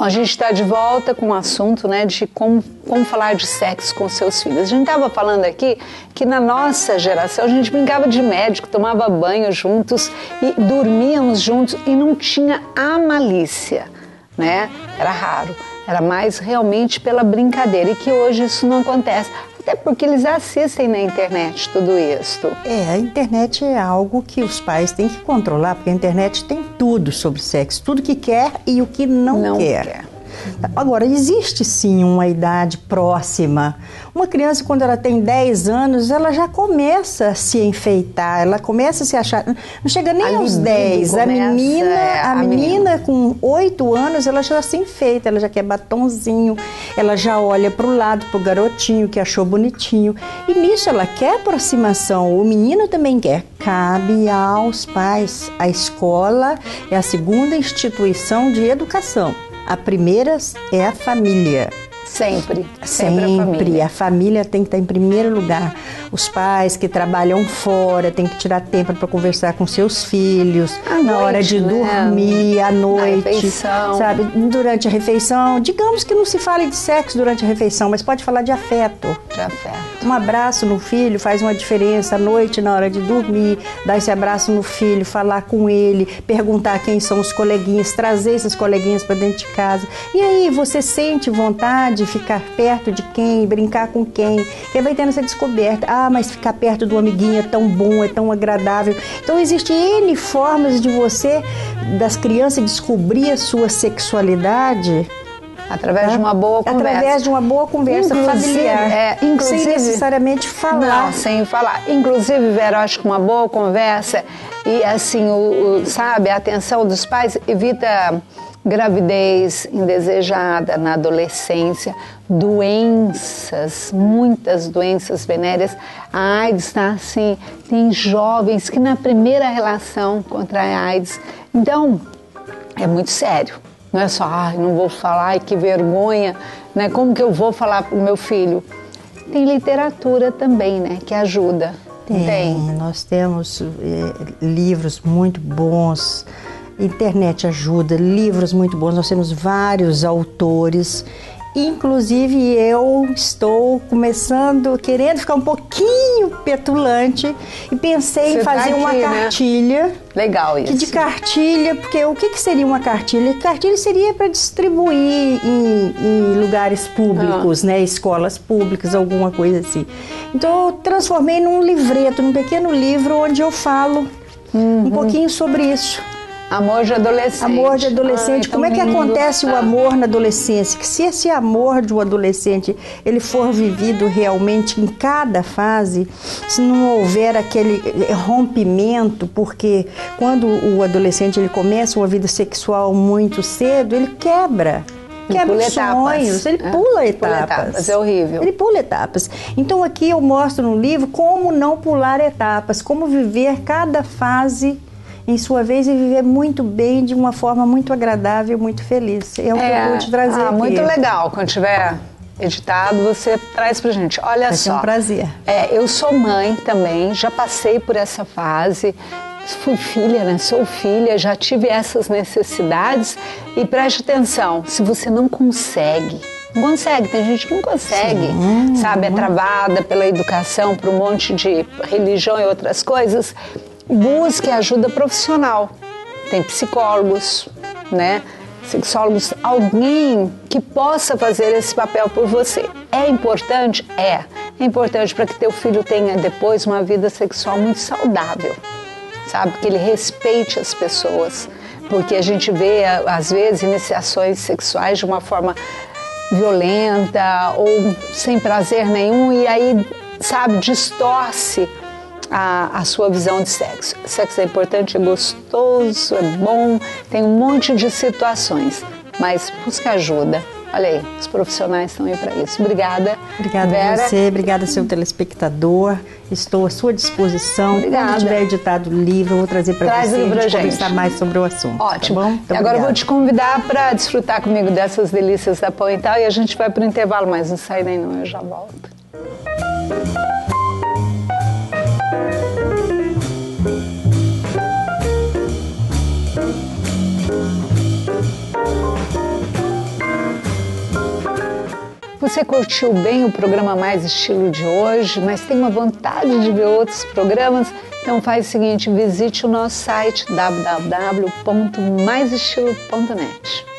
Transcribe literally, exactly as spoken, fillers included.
A gente está de volta com o assunto, né, de como, como falar de sexo com seus filhos. A gente estava falando aqui que na nossa geração a gente brincava de médico, tomava banho juntos e dormíamos juntos e não tinha a malícia, né? Era raro, era mais realmente pela brincadeira e que hoje isso não acontece. Até porque eles assistem na internet tudo isso. É, a internet é algo que os pais têm que controlar, porque a internet tem tudo sobre sexo, tudo que quer e o que não, não quer. quer. Agora, existe sim uma idade próxima. Uma criança, quando ela tem dez anos, ela já começa a se enfeitar, ela começa a se achar... Não chega nem a aos dez. Começa, a menina, é, a, a menina, menina com oito anos, ela já se enfeita, ela já quer batonzinho, ela já olha para o lado, para o garotinho que achou bonitinho. E nisso ela quer aproximação, o menino também quer. Cabe aos pais. A escola é a segunda instituição de educação. A primeira é a família. Sempre, sempre, sempre a família. A família tem que estar em primeiro lugar. Os pais que trabalham fora têm que tirar tempo para conversar com seus filhos, à na noite, hora de né? dormir, à noite, na refeição. Sabe? Durante a refeição. Digamos que não se fale de sexo durante a refeição, mas pode falar de afeto. De afeto. Um abraço no filho faz uma diferença à noite, na hora de dormir, dar esse abraço no filho, falar com ele, perguntar quem são os coleguinhas, trazer esses coleguinhas para dentro de casa. E aí, você sente vontade de ficar perto de quem, brincar com quem? Quem vai tendo essa descoberta? Ah, mas ficar perto do amiguinho é tão bom, é tão agradável. Então, existem N formas de você, das crianças, descobrir a sua sexualidade. Através de uma boa conversa. Através de uma boa conversa inclusive, familiar. É, inclusive, sem necessariamente falar. Não, sem falar. Inclusive, Vera, acho que uma boa conversa e, assim, o, o, sabe, a atenção dos pais evita gravidez indesejada na adolescência, doenças, muitas doenças venéreas. A AIDS está assim, tem jovens que na primeira relação contra a AIDS. Então, é muito sério. Não é só, ah, não vou falar, ai, que vergonha, né? Como que eu vou falar para o meu filho? Tem literatura também, né, que ajuda. Tem, Tem. Nós temos é, livros muito bons, internet ajuda, livros muito bons, nós temos vários autores. Inclusive eu estou começando, querendo ficar um pouquinho petulante e pensei Você em fazer tá aqui, uma cartilha. Né? Legal isso. Que de cartilha, porque o que, que seria uma cartilha? Cartilha seria para distribuir em, em lugares públicos, ah. né? Escolas públicas, alguma coisa assim. Então eu transformei num livreto, num pequeno livro onde eu falo uhum. um pouquinho sobre isso. Amor de adolescente. Amor de adolescente. Ai, como é que lindo. acontece o amor na adolescência? Que se esse amor de um adolescente ele for vivido realmente em cada fase, se não houver aquele rompimento, porque quando o adolescente ele começa uma vida sexual muito cedo, ele quebra. Ele Quebra pula sonhos, etapas. ele é. pula etapas. Pula etapas, é horrível. Ele pula etapas. Então aqui eu mostro no livro como não pular etapas, como viver cada fase em sua vez, e viver muito bem, de uma forma muito agradável, muito feliz. É o que é, eu vou te trazer ah, aqui. Muito legal. Quando tiver editado, você traz pra gente. Olha Vai só. ser um prazer. É, eu sou mãe também, já passei por essa fase. Fui filha, né? Sou filha, já tive essas necessidades. E preste atenção, se você não consegue... Não consegue, tem gente que não consegue, Sim. sabe? É travada pela educação, por um monte de religião e outras coisas... Busque ajuda profissional. Tem psicólogos, né? Sexólogos, alguém que possa fazer esse papel por você. É importante? É. É importante para que teu filho tenha depois uma vida sexual muito saudável, sabe? Que ele respeite as pessoas. Porque a gente vê, às vezes, iniciações sexuais de uma forma violenta ou sem prazer nenhum e aí, sabe, distorce A, a sua visão de sexo. Sexo é importante, é gostoso, é bom, tem um monte de situações, mas busca ajuda. Olha aí, os profissionais estão aí para isso. Obrigada, Obrigada Vera. a você, obrigada ao seu telespectador. Estou à sua disposição. Obrigada. Quando tiver editado o livro, eu vou trazer para você e a gente conversar mais sobre o assunto. Ótimo. Tá bom? Então, agora obrigada. eu vou te convidar para desfrutar comigo dessas delícias da Põe e Tal e a gente vai para o intervalo, mas não sai daí não, eu já volto. Você curtiu bem o programa Mais Estilo de hoje, mas tem uma vontade de ver outros programas? Então faz o seguinte, visite o nosso site w w w ponto mais estilo ponto net.